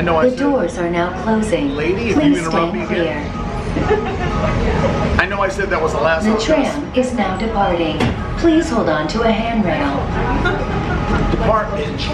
know I The doors are now closing. Lady, if Please you interrupt me stand again. clear. I know I said that was the last The of this. tram is now departing. Please hold on to a handrail. Depart, bitch.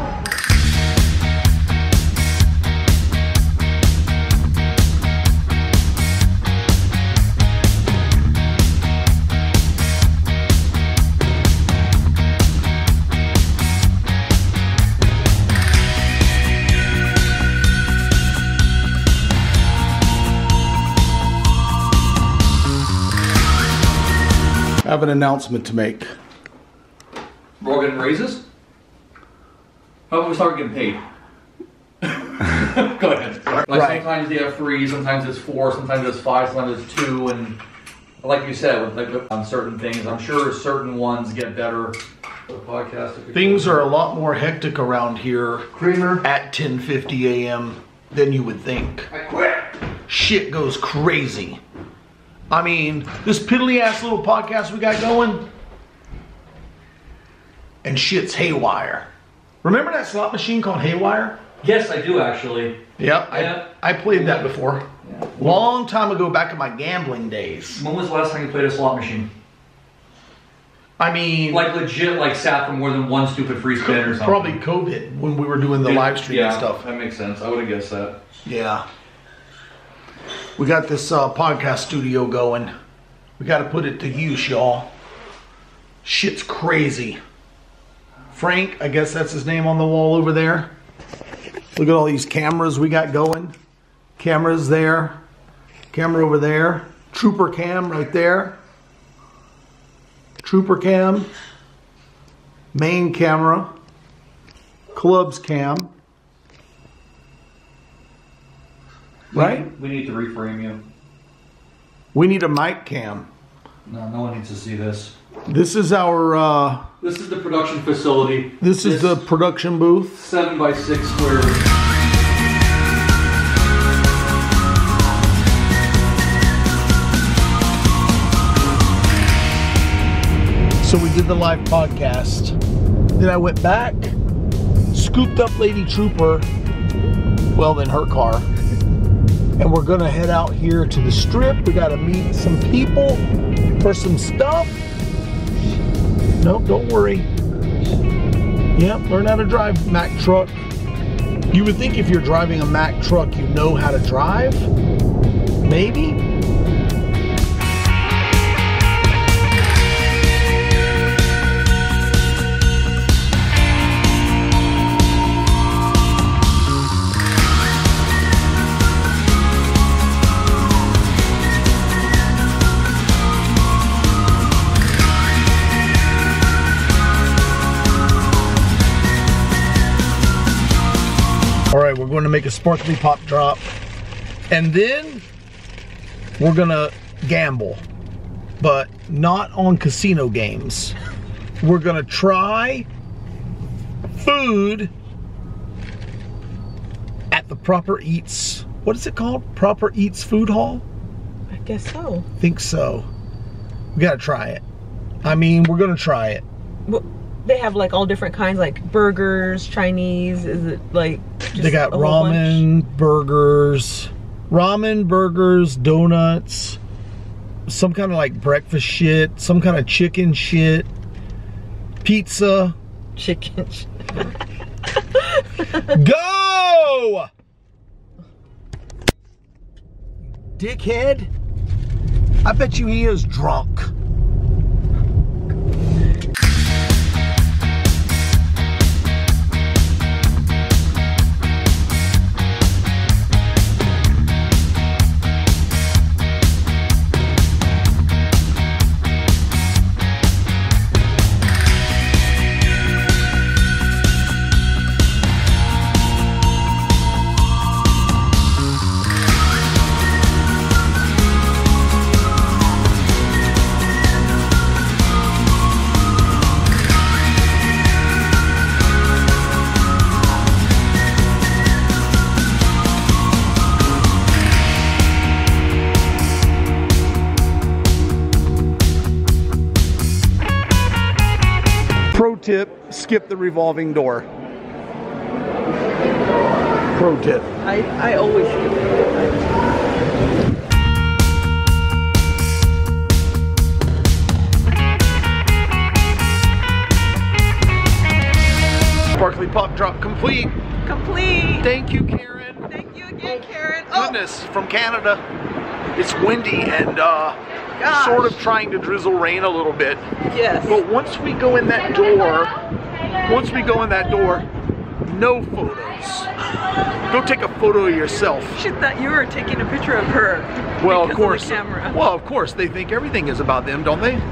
I have an announcement to make. We're all getting raises? How about we start getting paid? Go ahead. Like Right. sometimes they have 3, sometimes it's 4, sometimes it's 5, sometimes it's 2, and like you said, with like on certain things, I'm sure certain ones get better. The podcast. Things are a lot more hectic around here Kramer. at 10:50 a.m. than you would think. I quit. Shit goes crazy. I mean, this piddly ass little podcast we got going, and shit's haywire. Remember that slot machine called Haywire? Yes, I do actually. Yep, Yeah. I played that before. Yeah. Long time ago, back in my gambling days. When was the last time you played a slot machine? I mean, Like legit, like sat for more than one stupid free spin or something. probably COVID when we were doing the live stream and stuff. That makes sense. I would have guessed that. Yeah. We got this podcast studio going. We got to put it to use, y'all. Shit's crazy. Frank, I guess that's his name on the wall over there. Look at all these cameras we got going. Cameras there. Camera over there. Trooper cam right there. Trooper cam. Main camera. Clubs cam. Right? We need to reframe you. We need a mic cam. No, no one needs to see this. This is our, This is the production facility. this is the production booth. 7 by 6 square. So we did the live podcast. Then I went back, scooped up Lady Trooper, well, in her car. And we're gonna head out here to the strip. We gotta meet some people for some stuff. Nope, don't worry. Yep, learn how to drive Mack truck. You would think if you're driving a Mack truck, you know how to drive. Maybe. All right, we're going to make a sparkly pop drop, and then we're gonna gamble, but not on casino games. We're gonna try food at the Proper Eats. What is it called? Proper Eats Food Hall? I guess so. Think so. We gotta try it. I mean, we're gonna try it. Well, they have like all different kinds, like burgers, Chinese. Is it like just They got a whole bunch? ramen burgers, donuts, some kind of like breakfast shit, some kind of chicken shit, pizza. Chicken. Go! Dickhead. I bet you he is drunk. Pro tip, skip the revolving door. Pro tip. I always do. Sparkly Pop Drop complete. Complete. Thank you, Karen. Thank you again, Karen. Goodness, from Canada. It's windy and sort of trying to drizzle rain a little bit. Yes. But once we go in that door, no photos. Go take a photo of yourself. She thought you were taking a picture of her. Well, of because course. the camera. Well, of course, they think everything is about them, don't they?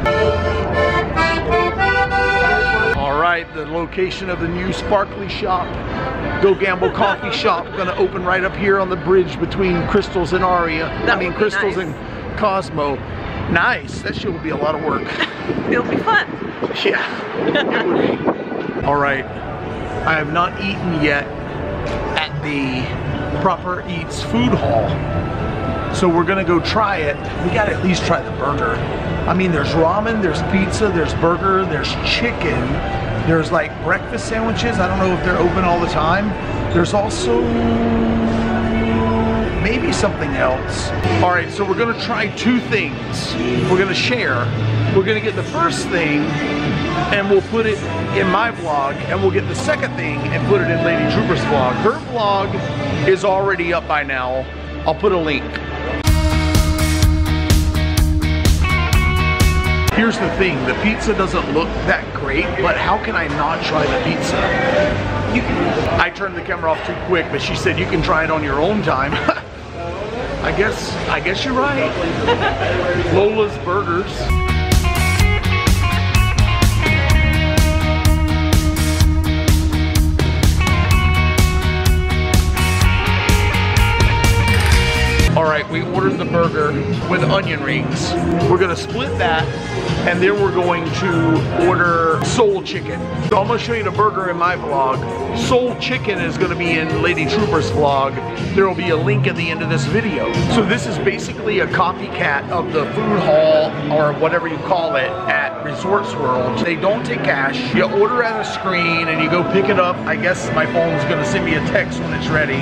All right, the location of the new Sparkly shop, Go Gamble Coffee Shop, gonna open right up here on the bridge between Crystals and Aria. Crystals nice. and Cosmo. Nice. That shit will be a lot of work. It'll be fun. Yeah, it would be. All right, I have not eaten yet at the Proper Eats food hall. So we're gonna go try it. We gotta at least try the burger. I mean, there's ramen, there's pizza, there's burger, there's chicken, there's like breakfast sandwiches. I don't know if they're open all the time. There's also maybe something else. All right, so we're gonna try two things. We're gonna share. We're gonna get the first thing and we'll put it in my vlog, and we'll get the second thing and put it in Lady Trooper's vlog. Her vlog is already up by now. I'll put a link. Here's the thing, the pizza doesn't look that great, but how can I not try the pizza? I turned the camera off too quick, but she said you can try it on your own time. I guess you're right. Lola's Burgers. All right, we ordered the burger with onion rings. We're gonna split that, and then we're going to order soul chicken. So I'm gonna show you the burger in my vlog. Soul chicken is gonna be in Lady Trooper's vlog. There will be a link at the end of this video. So this is basically a copycat of the food hall, or whatever you call it, at Resorts World. They don't take cash. You order at a screen and you go pick it up. I guess my phone's gonna send me a text when it's ready.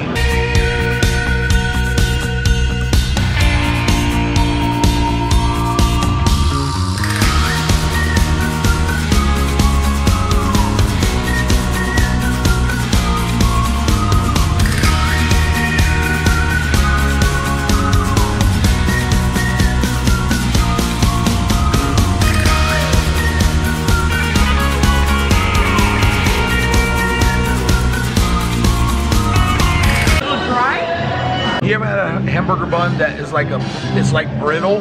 You ever had a hamburger bun that is like it's like brittle?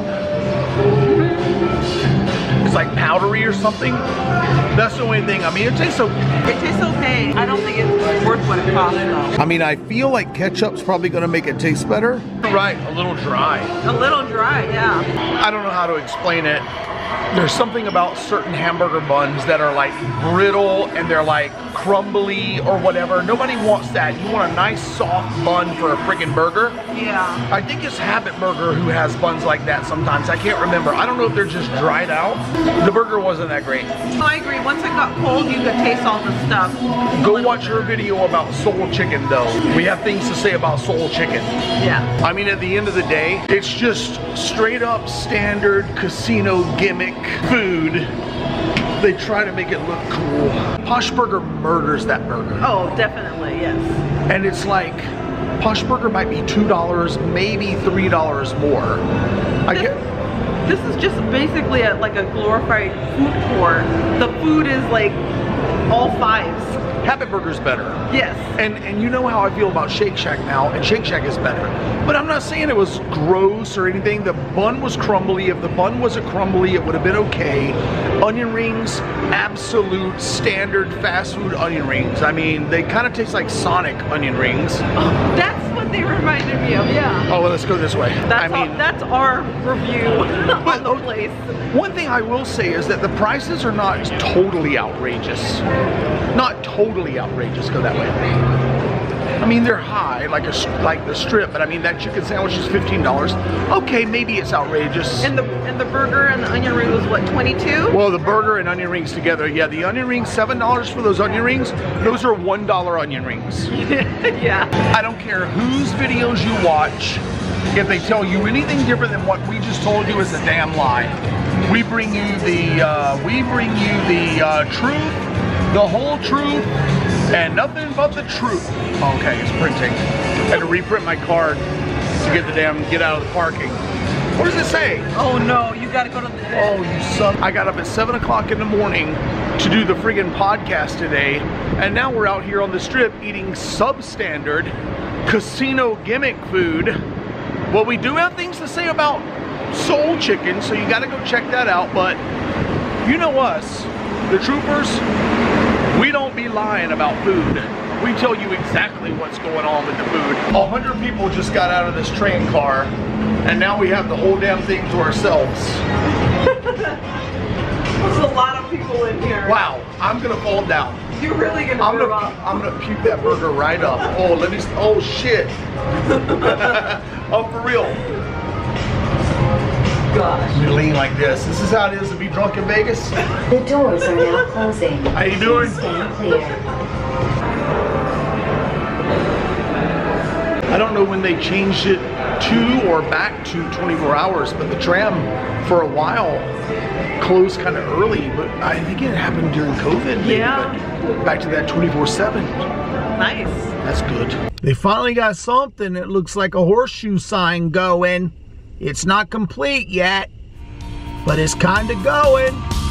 It's like powdery or something? That's the only thing. I mean, it tastes okay. I don't think it's worth what it costs though. I mean, I feel like ketchup's probably gonna make it taste better. Right, a little dry. A little dry, yeah. I don't know how to explain it. There's something about certain hamburger buns that are like brittle and they're like crumbly or whatever. Nobody wants that. You want a nice soft bun for a freaking burger. Yeah. I think it's Habit Burger who has buns like that sometimes. I can't remember. I don't know if they're just dried out. The burger wasn't that great. I agree. Once it got cold, you could taste all the stuff. Go watch your video about soul chicken though. We have things to say about soul chicken. Yeah. I mean, at the end of the day, it's just straight up standard casino gimmick food. They try to make it look cool. Posh Burger murders that burger. Oh, definitely, yes. And it's like, Posh Burger might be $2, maybe $3 more. This is just basically like a glorified food court. The food is like all fives. Habit Burger's better. Yes. And you know how I feel about Shake Shack now, and Shake Shack is better. But I'm not saying it was gross or anything. The bun was crumbly. If the bun wasn't crumbly, it would have been okay. Onion rings, absolute standard fast food onion rings. I mean, they kind of taste like Sonic onion rings. Oh, that's what they reminded me of, yeah. Oh, well, let's go this way. That's our review on the place. One thing I will say is that the prices are not totally outrageous. Not totally outrageous, go that way. I mean, they're high, like the strip, but I mean, that chicken sandwich is $15. Okay, maybe it's outrageous. And the burger and the onion ring was what, 22? Well, the burger and onion rings together, yeah, the onion rings, $7 for those onion rings. Those are $1 onion rings. Yeah. I don't care whose videos you watch. If they tell you anything different than what we just told you, is a damn lie. We bring you the truth, the whole truth, and nothing but the truth. Okay, it's printing. I had to reprint my card to get out of the parking. What does it say? Oh no, you gotta go to the... Oh, you son. I got up at 7 o'clock in the morning to do the friggin' podcast today, and now we're out here on the strip eating substandard casino gimmick food. Well, we do have things to say about Soul Chicken, so you gotta go check that out, but you know us, the troopers, we don't be lying about food. We tell you exactly what's going on with the food. 100 people just got out of this train car, and now we have the whole damn thing to ourselves. There's a lot of people in here. Wow, I'm gonna fall down. You're really gonna I'm gonna puke that burger right up. Oh, oh shit. Oh, for real. Gosh. You lean like this. This is how it is to be drunk in Vegas. The doors are now closing. How you doing? Stand clear. I don't know when they changed it to or back to 24 hours, but the tram for a while closed kind of early, but I think it happened during COVID. Maybe, Yeah. but back to that 24/7. Nice. That's good. They finally got something that looks like a horseshoe sign going. It's not complete yet, but it's kind of going.